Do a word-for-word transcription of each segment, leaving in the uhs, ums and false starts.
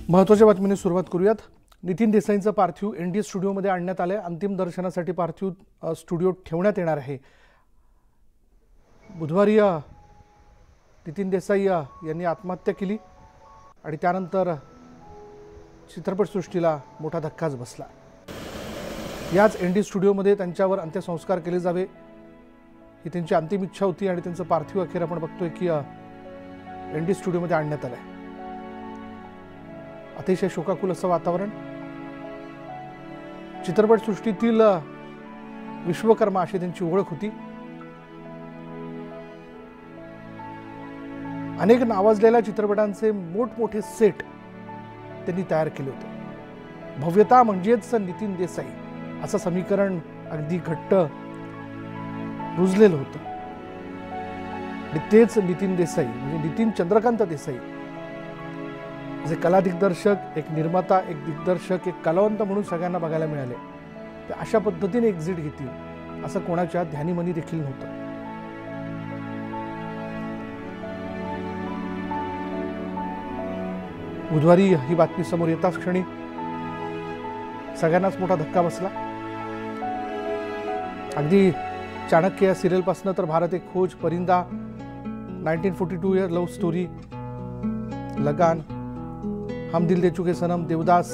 महत्त्वाच्या बातमीने सुरुवात करूयात। नितीन देसाईंचं पार्थिव एनडी स्टुडिओमध्ये आणण्यात आले। अंतिम दर्शनासाठी पार्थिव स्टुडिओत ठेवण्यात येणार आहे। बुधवारी नितीन देसाई यांनी आत्महत्या केली आणि त्यानंतर चित्रपटसृष्टीला मोठा धक्काच बसला। याच एनडी स्टुडिओमध्ये त्यांच्यावर अंत्यसंस्कार केले जावे ही त्यांची अंतिम इच्छा होती आणि त्यांचं पार्थिव अखेर आपण बघतोय की एनडी स्टुडिओमध्ये आणण्यात आलंय। अतिशय शोकाकुल असं वातावरण। चित्रपटसृष्टीतील विश्वकर्मा अशी त्यांची ओळख होती। अनेक नावाजलेल्या चित्रपटांचे मोठमोठे सेट त्यांनी तयार केले होते। भव्यता म्हणजेच नितीन देसाई असं समीकरण अगदी घट्ट रुजलेलं होतं। आणि तेच नितीन देसाई म्हणजे नितीन चंद्रकांत देसाई जे कला दिग्दर्शक, एक निर्माता, एक दिग्दर्शक, एक कलावंत म्हणून सगळ्यांना बघायला मिळाले। ते अशा पद्धतीने एक्झिट घेतील असं कोणाच्या ध्यानीमनी देखील नव्हतं। बुधवारी ही बातमी समोर येताच क्षणी सगळ्यांनाच मोठा धक्का बसला। अगदी चाणक्य या सिरियल पासून तर Bharat Ek Khoj, Parinda, nineteen forty two year love story, Lagaan, Hum Dil De चुके सनम, देवदास,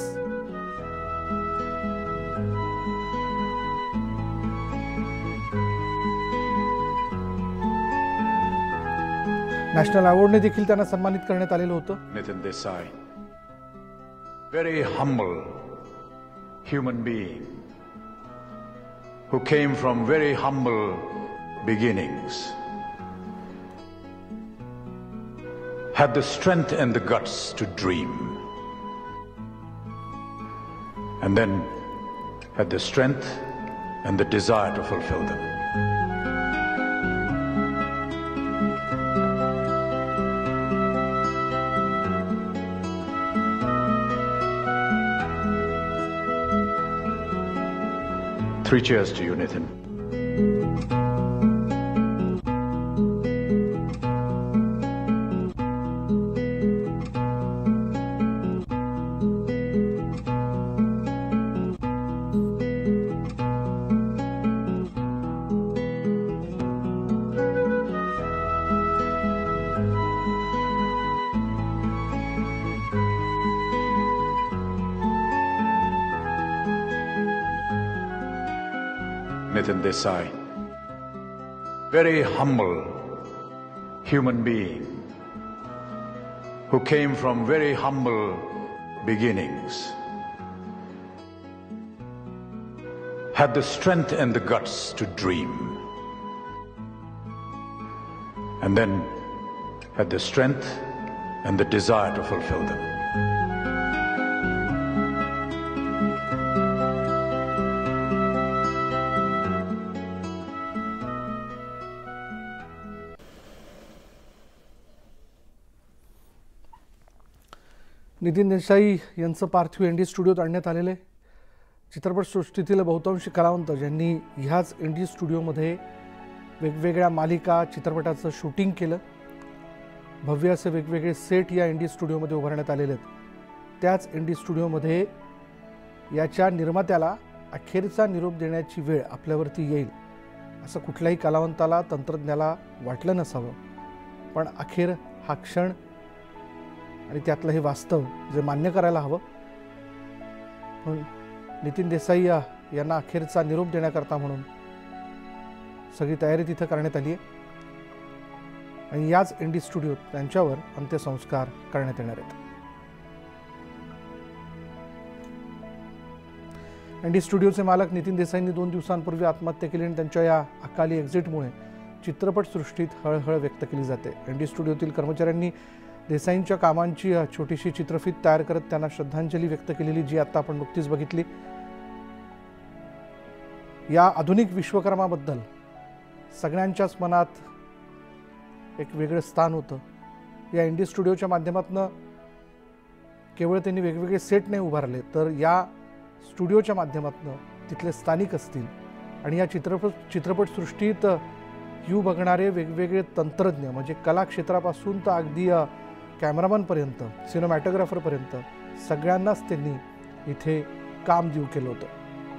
नॅशनल अवॉर्डने देखील त्यांना सन्मानित करण्यात आलेलं होतं। Nitin Desai, very humble human being who came from very humble beginnings, had the strength and the guts to dream, and then had the strength and the desire to fulfill them. Three cheers to you, Nitin. Nitin Desai, very humble human being who came from very humble beginnings, had the strength and the guts to dream, and then had the strength and the desire to fulfill them. Nitin Desai यांचं पार्थिव ND स्टुडिओत आणण्यात आलेले। चित्रपटसृष्टीतील बहुतांश कलावंत ज्यांनी ह्याच ND स्टुडिओमध्ये वेगवेगळ्या मालिका, चित्रपटाचं शूटिंग केलं, भव्य असे वेगवेगळे सेट या एनडी स्टुडिओमध्ये उभारण्यात आलेले आहेत। त्याच एनडी स्टुडिओमध्ये याच्या निर्मात्याला अखेरचा निरोप देण्याची वेळ आपल्यावरती येईल असं कुठल्याही कलावंताला, तंत्रज्ञाला वाटलं नसावं, पण अखेर हा क्षण आणि त्यातलं हे वास्तव जे मान्य करायला हवं। पण नितीन देसाई यांना अखेरचा निरोप देण्याकरता म्हणून सगळी तयारी तिथं करण्यात आली आहे आणि याच एनडी स्टुडिओत त्यांच्यावर अंत्यसंस्कार करण्यात येणार आहेत। एनडी स्टुडिओचे मालक नितीन देसाईंनी दोन दिवसांपूर्वी आत्महत्या केली आणि त्यांच्या या अकाली एक्झिटमुळे चित्रपटसृष्टीत हळहळ व्यक्त केली जाते। एनडी स्टुडिओतील कर्मचाऱ्यांनी देसाईंच्या कामांची छोटीशी चित्रफीत तयार करत त्यांना श्रद्धांजली व्यक्त केलेली, जी आता आपण नुकतीच बघितली। या आधुनिक विश्वकर्माबद्दल सगळ्यांच्याच मनात एक वेगळं स्थान होतं। या एनडी स्टुडिओच्या माध्यमातून केवळ त्यांनी वेगवेगळे सेट नाही उभारले, तर या स्टुडिओच्या माध्यमातून तिथले स्थानिक असतील आणि या चित्रपट चित्रपटसृष्टीत यू बघणारे वेगवेगळे तंत्रज्ञ म्हणजे कला क्षेत्रापासून तर अगदी कॅमेरामन पर्यंत, सिनेमॅटोग्राफर पर्यंत सगळ्यांनाच त्यांनी इथे काम देऊ केलं होतं.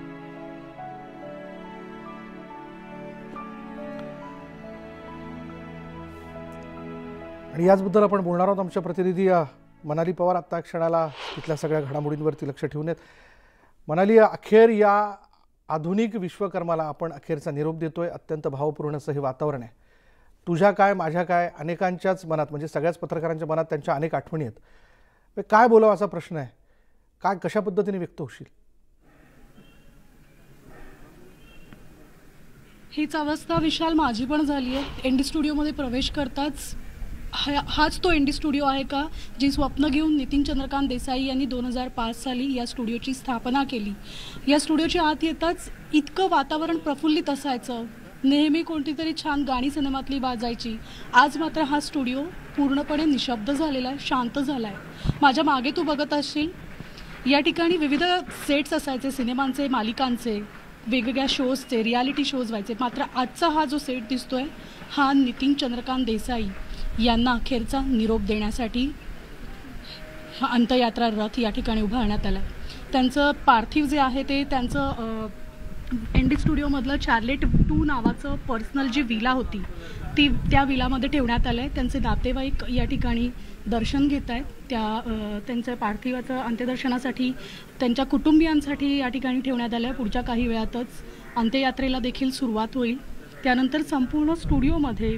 आणि याचबद्दल आपण बोलणार आहोत. आमच्या प्रतिनिधी मनाली पवार आत्ता क्षणाला तिथल्या सगळ्या घडामोडींवरती लक्ष ठेवून आहेत. मनाली, अखेर या आधुनिक विश्वकर्माला आपण अखेरचा निरोप देतोय. अत्यंत भावपूर्ण असं हे वातावरण आहे. तुझ्या काय, माझ्या काय, अनेकांच्याच मनात, म्हणजे सगळ्याच पत्रकारांच्या मनात त्यांच्या अनेक आठवणी आहेत. काय बोलावं असा प्रश्न आहे. काय, कशा पद्धतीने व्यक्त होशील? हीच अवस्था विशाल माझी पण झाली आहे. एन डी स्टुडिओमध्ये प्रवेश करताच हा हाच तो एन डी स्टुडिओ आहे का जी स्वप्न घेऊन नितीन चंद्रकांत देसाई यांनी दोन हजार पाच साली या स्टुडिओची स्थापना केली. या स्टुडिओच्या आत येताच इतकं वातावरण प्रफुल्लित असायचं. नेहमी कोणती तरी छान गाणी सिनेमातली वाजायची. आज मात्र हा स्टुडिओ पूर्णपणे निशब्द झालेला आहे, शांत झाला आहे. माझ्या मागे तू बघत असशील, या ठिकाणी विविध सेट्स असायचे सिनेमांचे, मालिकांचे, वेगवेगळ्या शोजचे, रियालिटी शोज व्हायचे. मात्र आजचा हा जो सेट दिसतोय हा नितीन चंद्रकांत देसाई यांना अखेरचा निरोप देण्यासाठी हा अंत्ययात्रा रथ या ठिकाणी उभारण्यात आला. त्यांचं पार्थिव जे आहे ते त्यांचं एन डी स्टुडिओमधलं चार्लेट टू नावाचं पर्सनल जी विला होती ती त्या विलामध्ये ठेवण्यात आलं आहे. त्यांचे नातेवाईक या ठिकाणी दर्शन घेत आहेत. त्या त्यांच्या पार्थिवाचं अंत्यदर्शनासाठी त्यांच्या कुटुंबियांसाठी या ठिकाणी ठेवण्यात आलं आहे. पुढच्या काही वेळातच अंत्ययात्रेला देखील सुरुवात होईल. त्यानंतर संपूर्ण स्टुडिओमध्ये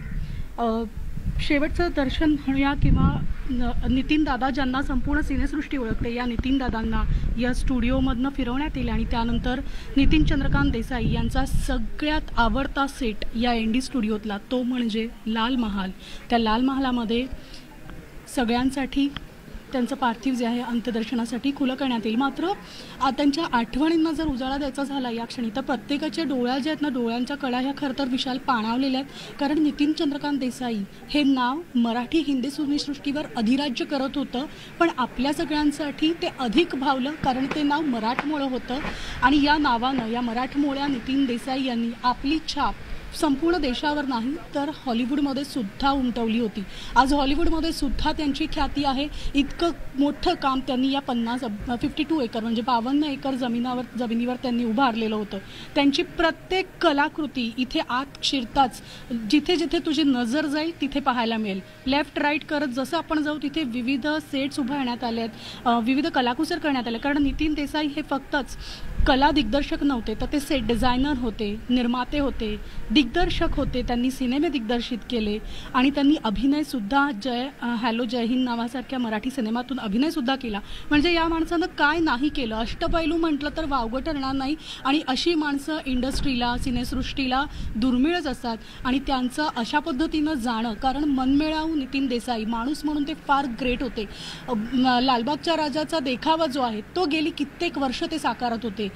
शेवटचं दर्शन म्हणूया किंवा नितीन दादा ज्यांना संपूर्ण सिनेसृष्टी ओळखते या नितीन दादांना या स्टुडिओमधनं फिरवण्यात येईल. आणि त्यानंतर नितीन चंद्रकांत देसाई यांचा सगळ्यात आवडता सेट या एन डी स्टुडिओतला तो म्हणजे लाल महाल. त्या लाल महालामध्ये सगळ्यांसाठी त्यांचं पार्थिव जे आहे अंत्यदर्शनासाठी खुलं करण्यात येईल. मात्र त्यांच्या आठवणींना जर उजाळा द्यायचा झाला या क्षणी तर प्रत्येकाच्या डोळ्या ज्या आहेत ना, डोळ्यांच्या कळा ह्या खरं तर विशाल पाणावलेल्या आहेत. कारण नितीन चंद्रकांत देसाई हे नाव मराठी हिंदी सिनेसृष्टीवर अधिराज्य करत होतं, पण आपल्या सगळ्यांसाठी ते अधिक भावलं कारण ते नाव मराठमोळं होतं. आणि या नावानं, या मराठमोळ्या नितीन देसाई यांनी आपली छाप संपूर्ण देशावर नाही तर हॉलिवूडमध्ये सुद्धा उमटवली होती. आज हॉलिवूडमध्ये सुद्धा त्यांची ख्याती आहे. इतकं मोठं काम त्यांनी या पन्नास फिफ्टी टू एकर म्हणजे बावन्न एकर जमिनावर जमिनीवर त्यांनी उभारलेलं होतं. त्यांची प्रत्येक कलाकृती इथे आत शिरताच जिथे जिथे तुझी नजर जाईल तिथे पाहायला मिळेल. लेफ्ट राईट करत जसं आपण जाऊ तिथे विविध सेट्स उभारण्यात आले आहेत, विविध कलाकुसर करण्यात आले. कारण नितीन देसाई हे फक्तच कला दिग्दर्शक नव्हते तर ते सेट डिझायनर होते, निर्माते होते, दिग्दर्शक होते. त्यांनी सिनेमे दिग्दर्शित केले आणि त्यांनी अभिनयसुद्धा जय हॅलो जय हिंद नावासारख्या मराठी सिनेमातून अभिनयसुद्धा केला. म्हणजे या माणसानं काय नाही केलं, अष्टपैलू म्हटलं तर वावगं ठरणार नाही. आणि अशी माणसं इंडस्ट्रीला, सिनेसृष्टीला दुर्मिळच असतात आणि त्यांचं अशा पद्धतीनं जाणं, कारण मनमिळावू नितीन देसाई माणूस म्हणून ते फार ग्रेट होते. लालबागच्या राजाचा देखावा जो आहे तो गेली कित्येक वर्ष ते साकारत होते.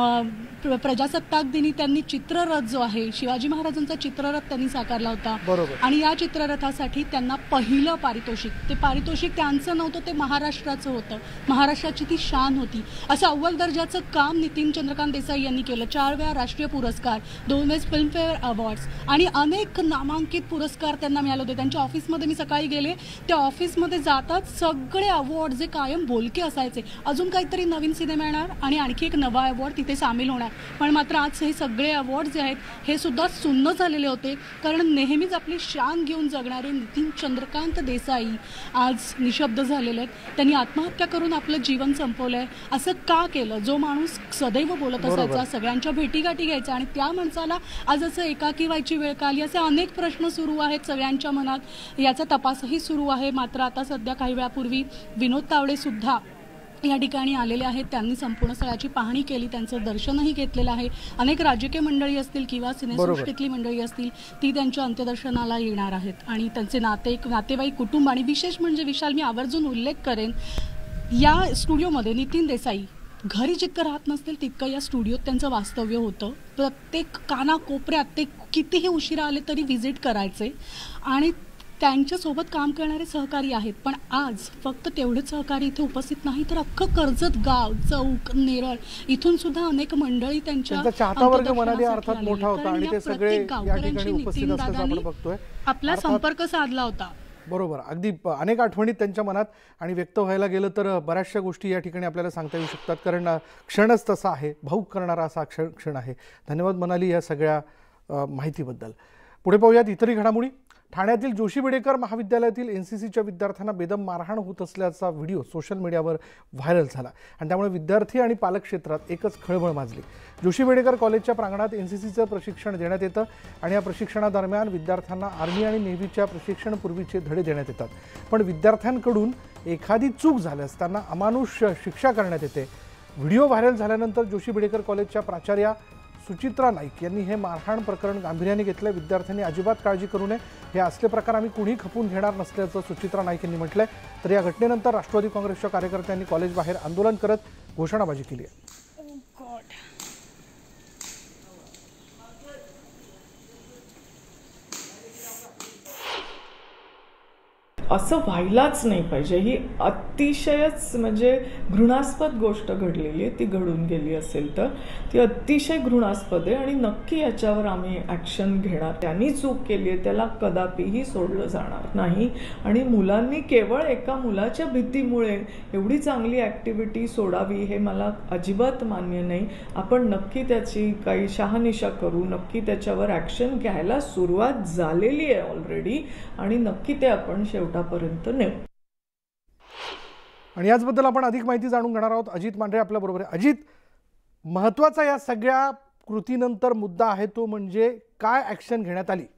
प्रजासत्ताक दिनी त्यांनी चित्ररथ जो आहे शिवाजी महाराजांचा चित्ररथ त्यांनी साकारला होता. आणि या चित्ररथासाठी त्यांना पहिलं पारितोषिक, ते पारितोषिक त्यांचं नव्हतं, ते महाराष्ट्राचं होतं. महाराष्ट्राची ती शान होती. असं अव्वल दर्जाचं काम नितीन चंद्रकांत देसाई यांनी केलं. चार वेळा राष्ट्रीय पुरस्कार, दोन वेळेस फिल्मफेअर अवॉर्ड्स आणि अनेक नामांकित पुरस्कार त्यांना मिळाले होते. त्यांच्या ऑफिसमध्ये मी सकाळी गेले, त्या ऑफिसमध्ये जातात सगळे अवॉर्ड जे कायम बोलके असायचे. अजून काहीतरी नवीन सिनेमा येणार आणि आणखी एक नवा अवॉर्ड तिथे सामील होणार. पण मात्र आज हे सगळे अवॉर्ड जे आहेत हे सुद्धा सुन्न झालेले होते. कारण नेहमीच आपली शान घेऊन जगणारे नितीन चंद्रकांत देसाई आज निशब्द झालेले आहेत. त्यांनी आत्महत्या करून आपलं जीवन संपवलंय. असं का केलं? जो माणूस सदैव बोलत असायचा, सगळ्यांच्या भेटीगाठी घ्यायचा आणि त्या माणसाला आज असं एकाकी व्हायची वेळ का आली? असे अनेक प्रश्न सुरू आहेत सगळ्यांच्या मनात. याचा तपासही सुरू आहे. मात्र आता सध्या काही वेळापूर्वी विनोद तावडे सुद्धा या ठिकाणी आलेले आहेत. त्यांनी संपूर्ण स्थळाची पाहणी केली, त्यांचं दर्शनही घेतलेलं आहे. अनेक राजकीय मंडळी असतील किंवा सिनेसृष्टीतली मंडळी असतील ती त्यांच्या अंत्यदर्शनाला येणार आहेत. आणि त्यांचे नाते नातेवाईक कुटुंब आणि विशेष म्हणजे विशाल मी आवर्जून उल्लेख करेन, या स्टुडिओमध्ये नितीन देसाई घरी जितकं राहत नसतील तितकं या स्टुडिओत त्यांचं वास्तव्य होतं. प्रत्येक कानाकोपऱ्यात ते कितीही उशिरा आले तरी व्हिजिट करायचे आणि त्यांच्यासोबत काम करणारे सहकारी आहेत. पण आज फक्त तेवढेच सहकारी इथे उपस्थित नाही तर अख्खं कर्जत गाव, चौक, नेरळ इथून सुद्धा अनेक मंडळी त्यांच्या चाहता वर्ग म्हणाले अर्थात मोठा होता आणि ते सगळे या ठिकाणी उपस्थित असल्याचं आपण बघतोय. आपला संपर्क साधला होता. बरोबर, अगदी प- अनेक आठवणी त्यांच्या मनात आणि व्यक्त व्हायला गेलं तर बऱ्याचशा गोष्टी या ठिकाणी आपल्याला सांगता येऊ शकतात, कारण अ, क्षणच तसा आहे, भाऊक करणारा असा क्षण क्षण आहे. धन्यवाद मनाली या सगळ्या अ, माहितीबद्दल. पुढे पाहूयात इतरही घडामोडी. ठाण्यातील जोशी बेडेकर महाविद्यालयातील एन सी सीच्या विद्यार्थ्यांना बेदम मारहाण होत असल्याचा व्हिडिओ सोशल मीडियावर व्हायरल झाला आणि त्यामुळे विद्यार्थी आणि पालक क्षेत्रात एकच खळबळ माजली. जोशी बेडेकर कॉलेजच्या प्रांगणात एन सी सीचं प्रशिक्षण देण्यात येतं आणि या प्रशिक्षणादरम्यान विद्यार्थ्यांना आर्मी आणि नेव्हीच्या प्रशिक्षणपूर्वीचे धडे देण्यात येतात. पण विद्यार्थ्यांकडून एखादी चूक झाल्यास त्यांना अमानुष शिक्षा करण्यात येते. व्हिडिओ व्हायरल झाल्यानंतर जोशी बेडेकर कॉलेजच्या प्राचार्या सुचित्रा नाईक यांनी हे मारहाण प्रकरण गांभीर्याने घेतलं. विद्यार्थ्यांनी अजिबात काळजी करू नये, हे असले प्रकार आम्ही कुणी खपून घेणार नसल्याचं सुचित्रा नाईक यांनी म्हटलंय. तर या घटनेनंतर राष्ट्रवादी काँग्रेसच्या कार्यकर्त्यांनी कॉलेज बाहेर आंदोलन करत घोषणाबाजी केली आहे. असं व्हायलाच नाही पाहिजे. ही अतिशयच म्हणजे घृणास्पद गोष्ट घडलेली आहे. ती घडून गेली असेल तर ती अतिशय घृणास्पद आहे आणि नक्की याच्यावर आम्ही ॲक्शन घेणार. त्यांनी चूक केली आहे त्याला कदापिही सोडलं जाणार नाही आणि मुलांनी केवळ एका मुलाच्या भीतीमुळे एवढी चांगली ॲक्टिव्हिटी सोडावी हे मला अजिबात मान्य नाही. आपण नक्की त्याची काही शहानिशा करू, नक्की त्याच्यावर ॲक्शन घ्यायला सुरुवात झालेली आहे ऑलरेडी आणि नक्की ते आपण शेवटा पर्यंत नेऊ. आणि याचबद्दल आपण अधिक माहिती जाणून घेणार आहोत. अजित मांढरे आपल्या बरोबर आहे. अजित, महत्त्वाचा या सगळ्या कृतीनंतर मुद्दा आहे तो म्हणजे काय ॲक्शन घेण्यात आली?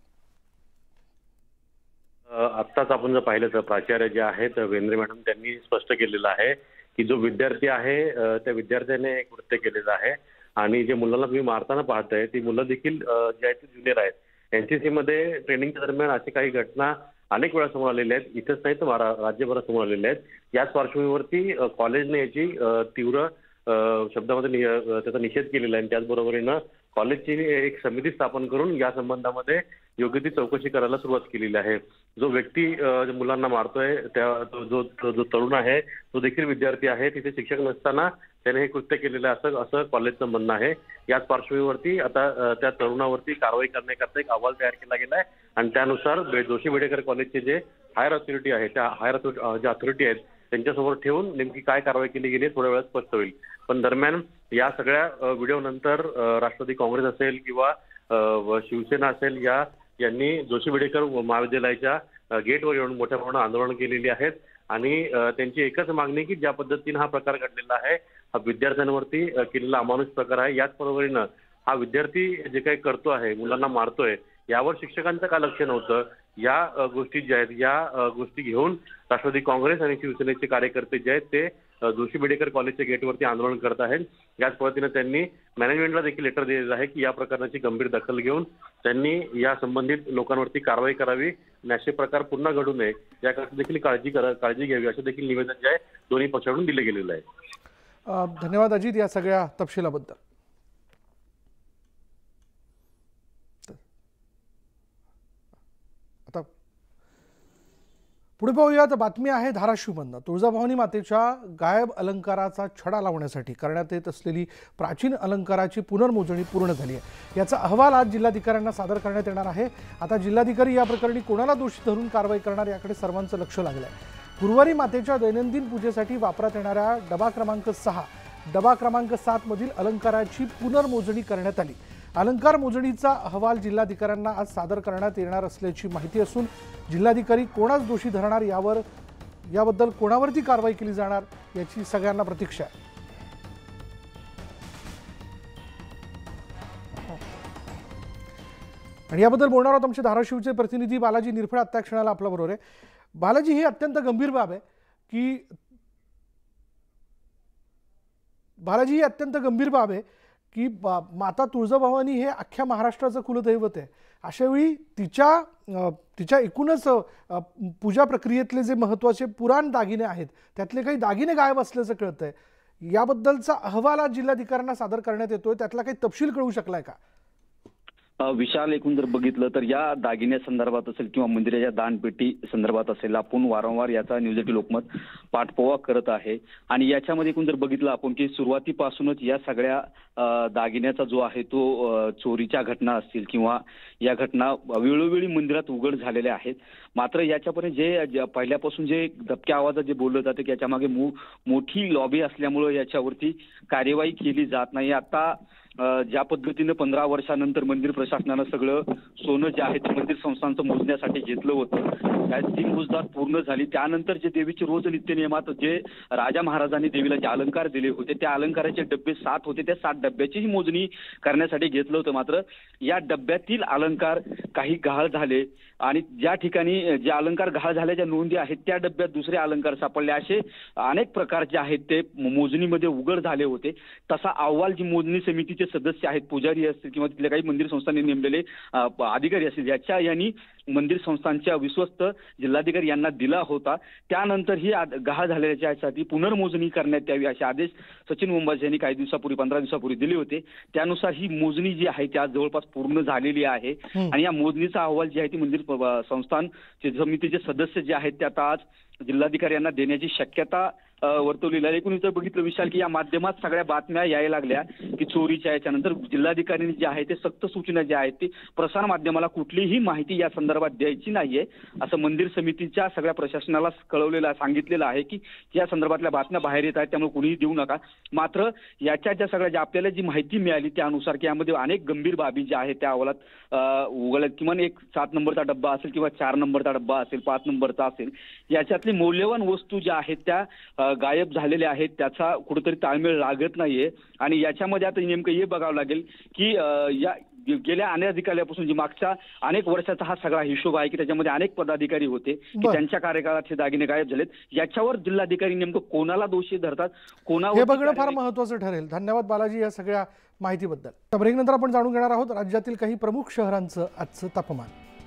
आत्ताच आपण जर पाहिलं तर प्राचार्य जे आहेत वेंद्रे मॅडम त्यांनी स्पष्ट केलेलं आहे की जो विद्यार्थी आहे त्या विद्यार्थ्याने एक कृत्य केलेलं आहे आणि जे मुलांना तुम्ही मारताना पाहताय ती मुलं देखील जे आहेत ते ज्युनियर आहेत. एनसीसी मध्ये ट्रेनिंगच्या दरम्यान अशी काही घटना अनेक वेळा समोर आलेल्या आहेत. इथंच नाही तर राज्यभरात समोर आलेल्या आहेत. याच पार्श्वभूमीवरती कॉलेजने याची तीव्र शब्दामध्ये त्याचा निषेध केलेला आहे. त्याचबरोबरीनं कॉलेजची एक समिती स्थापन करून या संबंधामध्ये योग्य ती चौकशी करायला सुरुवात केलेली आहे. जो व्यक्ती मुलांना मारतोय त्या जो जो तरुण आहे तो देखील विद्यार्थी आहे. तिथे शिक्षक नसताना त्याने हे कृत्य केलेलं आहे असं असं कॉलेजचं म्हणणं आहे. याच पार्श्वभूमीवरती आता त्या तरुणावरती कारवाई करण्याकरता एक अहवाल तयार केला गेला आहे आणि त्यानुसार जोशी बेडेकर कॉलेजचे जे हायर अथॉरिटी आहे त्या हायर ज्या अथॉरिटी आहेत त्यांच्यासमोर ठेवून नेमकी काय कारवाई केली गेली थोड्या वेळात स्पष्ट होईल. पण दरम्यान या सगळ्या व्हिडिओ नंतर राष्ट्रवादी काँग्रेस असेल किंवा शिवसेना असेल या यांनी जोशी बेडेकर महाविद्यालयाच्या गेटवर येऊन मोठ्या प्रमाणात आंदोलन केलेली आहेत आणि त्यांची एकच मागणी की ज्या पद्धतीने हा प्रकार घडलेला आहे हा विद्यार्थ्यांवरती केलेला अमानुष प्रकार आहे. याच बरोबरीनं हा विद्यार्थी जे काही करतो आहे मुलांना मारतोय यावर शिक्षकांचं का लक्ष नव्हतं. या गोष्टी ज्या आहेत या गोष्टी घेऊन राष्ट्रवादी काँग्रेस आणि शिवसेनेचे कार्यकर्ते जे आहेत ते जोशी बेडेकर कॉलेजच्या गेटवरती आंदोलन करत आहेत. याच पद्धतीनं त्यांनी मॅनेजमेंटला देखील लेटर दिलेलं आहे की या प्रकरणाची गंभीर दखल घेऊन त्यांनी या संबंधित लोकांवरती कारवाई करावी आणि असे प्रकार पुन्हा घडू नये याकरता देखील काळजी काळजी घ्यावी असं देखील निवेदन जे आहे दोन्ही पक्षाकडून दिले गेलेलं आहे. धन्यवाद अजित या सगळ्या तपशिलाबद्दल. आता पुढे पाहूयात. बातमी आहे धाराशिवमधनं. तुळजाभवानी मातेच्या गायब अलंकाराचा छडा लावण्यासाठी करण्यात येत असलेली प्राचीन अलंकाराची पुनर्मोजणी पूर्ण झाली आहे. याचा अहवाल आज जिल्हाधिकाऱ्यांना सादर करण्यात येणार आहे. आता जिल्हाधिकारी या प्रकरणी कोणाला दोषी धरून कारवाई करणार याकडे सर्वांचं लक्ष लागलं आहे. गुरुवारी मातेच्या दैनंदिन पूजेसाठी वापरात येणाऱ्या डबा क्रमांक सहा डबा क्रमांक सात मधील अलंकाराची पुनर्मोजणी करण्यात आली. अलंकार मोजणीचा अहवाल जिल्हाधिकाऱ्यांना आज सादर करण्यात येणार असल्याची माहिती असून जिल्हाधिकारी कोणास दोषी धरणार यावर याबद्दल कोणावरती कारवाई केली जाणार याची सगळ्यांना प्रतीक्षा आहे. आणि याबद्दल बोलणार आहोत आमचे धाराशिवचे प्रतिनिधी बालाजी निरफळ आत्ता क्षणाला आपल्या बरोबर आहे. बालाजी, ही अत्यंत गंभीर बाब आहे की बालाजी ही अत्यंत गंभीर बाब आहे की माता तुळजाभवानी हे अख्ख्या महाराष्ट्राचं कुलदैवत आहे. अशावेळी तिच्या तिच्या एकूणच पूजा प्रक्रियेतले जे महत्त्वाचे पुराण दागिने आहेत त्यातले काही दागिने गायब असल्याचं कळतंय. याबद्दलचा अहवाल आज जिल्हाधिकाऱ्यांना सादर करण्यात येतोय. त्यातला काही तपशील कळू शकलाय का? विशाल, एकूण जर बघितलं तर या दागिन्या संदर्भात असेल किंवा मंदिराच्या दानपेटी संदर्भात असेल, आपण वारंवार याचा न्यूज एटीन लोकमत पाठपोवा करत आहे. आणि याच्यामध्ये एकूण जर बघितलं आपण की सुरुवातीपासूनच या सगळ्या दागिन्याचा जो आहे तो चोरीच्या घटना असतील किंवा या घटना वेळोवेळी मंदिरात उघड झालेल्या आहेत. मात्र याच्यापर्यंत जे पहिल्यापासून जे दबक्या आवाजात जे बोललं जातं की याच्यामागे मोठी लॉबी असल्यामुळे याच्यावरती कार्यवाही केली जात नाही. आता ज्या पद्धतीनं पंधरा वर्षानंतर मंदिर प्रशासनानं सगळं सोनं जे आहे ते मंदिर संस्थांचं मोजण्यासाठी घेतलं होतं, त्या ती मोजदाद पूर्ण झाली. त्यानंतर जे देवीचे रोज नित्य नियमात जे राजा महाराजांनी देवीला जे अलंकार दिले होते त्या अलंकाराचे डब्बे सात होते, त्या सात डब्याचीही मोजणी करण्यासाठी घेतलं होतं. मात्र या डब्यातील अलंकार काही गहाळ झाले आणि ज्या ठिकाणी जे अलंकार गहाळ झाल्याच्या नोंदी आहेत त्या डब्यात दुसरे अलंकार सापडले. असे अनेक प्रकार जे आहेत ते मोजणीमध्ये उघड झाले होते. तसा अहवाल जी मोजणी समितीचे सदस्य आहेत, पुजारी असतील किंवा तिथले काही मंदिर संस्थांनी नेमलेले अधिकारी असतील, याच्या यांनी मंदिर संस्थांच्या विश्वस्त जिल्हाधिकारी यांना दिला होता. त्यानंतर ही गहाळ झालेल्यासाठी पुनर्मोजणी करण्यात यावी असे आदेश सचिन मुंबाजी यांनी काही दिवसापूर्वी पंधरा दिवसापूर्वी दिले होते. त्यानुसार ही मोजणी जी आहे ती आज जवळपास पूर्ण झालेली आहे. आणि या मोजणीचा अहवाल जी आहे ती मंदिर संस्थांचे समितीचे सदस्य जे आहेत ते आता आज जिल्हाधिकारी यांना देण्याची शक्यता वर्तवलेला आहे. एकूण जर बघितलं विशाल की या माध्यमात सगळ्या बातम्या यायला लागल्या की चोरीच्या याच्यानंतर जिल्हाधिकाऱ्यांनी जे आहे ते सक्त सूचना ज्या आहेत ती प्रसार माध्यमाला कुठलीही माहिती या संदर्भात द्यायची नाहीये असं मंदिर समितीच्या सगळ्या प्रशासनाला कळवलेलं सांगितलेलं आहे की या संदर्भातल्या बातम्या बाहेर येत आहेत, त्यामुळे कुणीही देऊ नका. मात्र याच्या ज्या सगळ्या ज्या आपल्याला जी माहिती मिळाली त्यानुसार की यामध्ये अनेक गंभीर बाबी ज्या आहेत त्या अहवालात उघडल्यात. किमान एक सात नंबरचा डब्बा असेल किंवा चार नंबरचा डब्बा असेल, पाच नंबरचा असेल, याच्यातली मौल्यवान वस्तू ज्या आहेत त्या गायब झालेल्या आहेत. त्याचा कुठेतरी ताळमेळ लागत नाहीये. आणि याच्यामध्ये आता नेमकं हे बघावं लागेल की या गेल्या अनेकाधिकाऱ्यापासून जी मागच्या अनेक वर्षाचा हा सगळा हिशोब आहे की त्याच्यामध्ये अनेक पदाधिकारी होते की त्यांच्या कार्यकाळात हे दागिने गायब झालेत. याच्यावर जिल्हाधिकारी नेमकं कोणाला दोषी धरतात, कोणावर हे बघणं फार महत्त्वाचं ठरेल. धन्यवाद बालाजी या सगळ्या माहितीबद्दल. ब्रेकनंतर आपण जाणून घेणार आहोत राज्यातील काही प्रमुख शहरांचं आजचं तापमान.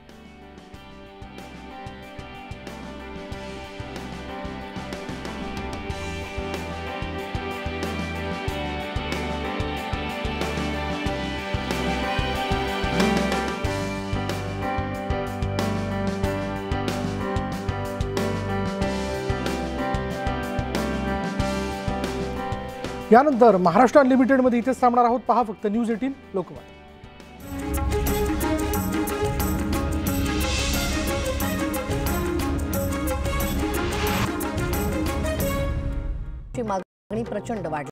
यानंतर महाराष्ट्र अनलिमिटेडमध्ये इथेच थांबणार आहोत. पहा फक्त न्यूज एटीन लोकमत. मागणी प्रचंड वाढली.